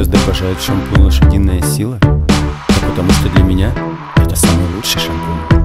АЗД обожает шампунь «Лошадиная сила», да потому что для меня это самый лучший шампунь.